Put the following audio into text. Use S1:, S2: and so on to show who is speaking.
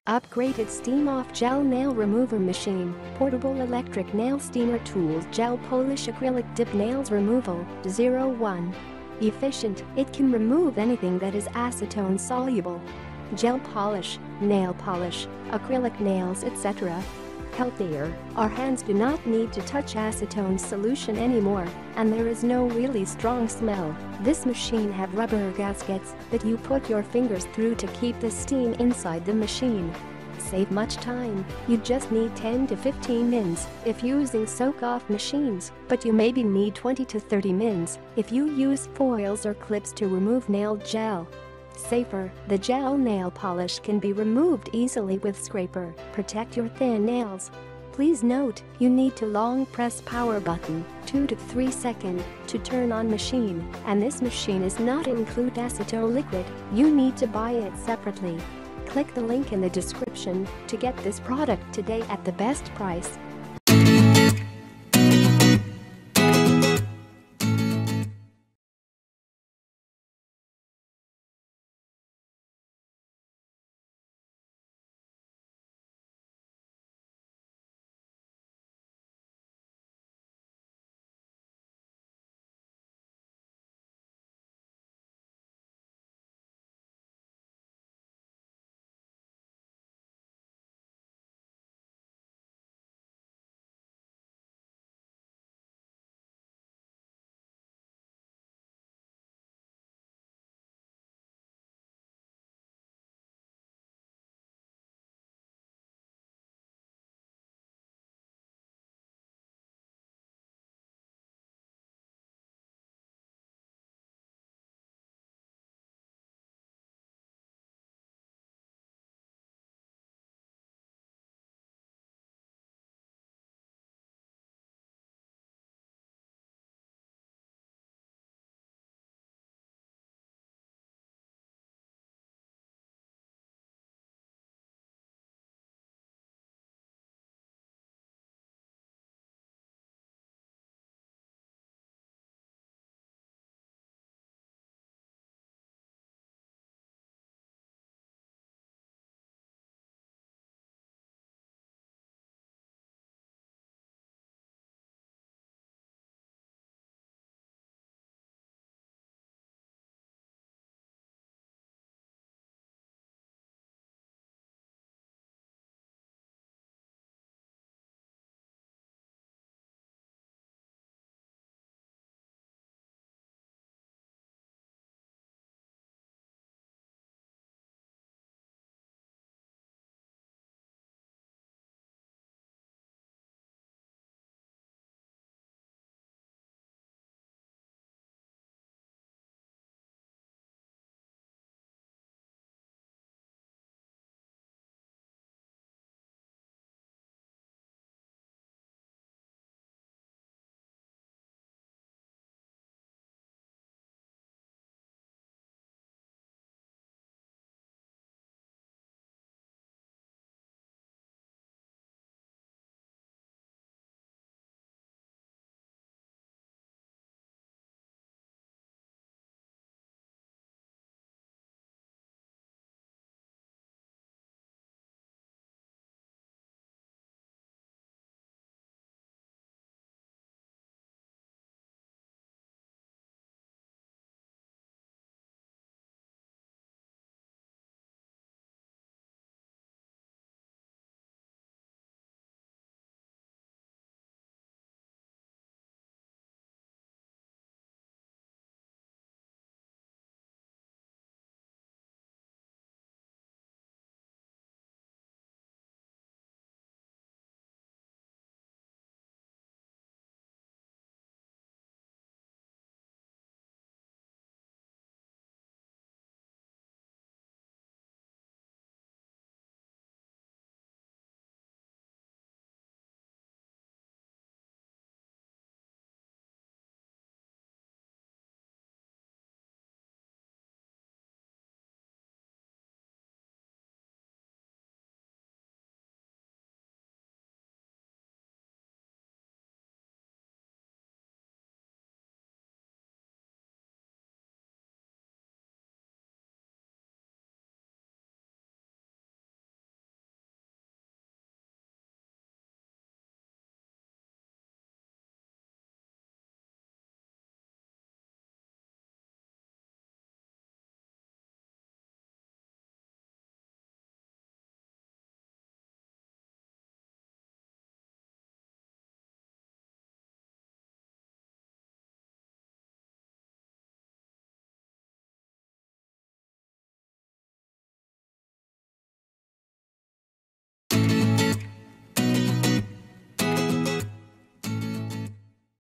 S1: Upgraded steam-off gel nail remover machine, portable electric nail steamer tools, gel polish acrylic dip nails removal, 01. Efficient, it can remove anything that is acetone soluble. Gel polish, nail polish, acrylic nails, etc. Healthier, our hands do not need to touch acetone solution anymore, and there is no really strong smell. This machine have rubber gaskets that you put your fingers through to keep the steam inside the machine. Save much time, you just need 10 to 15 mins if using soak-off machines, but you maybe need 20 to 30 mins if you use foils or clips to remove nail gel. Safer, the gel nail polish can be removed easily with scraper. Protect your thin nails. Please note, you need to long press power button 2 to 3 seconds to turn on machine, and this machine is not include acetone liquid. You need to buy it separately. Click the link in the description to get this product today at the best price.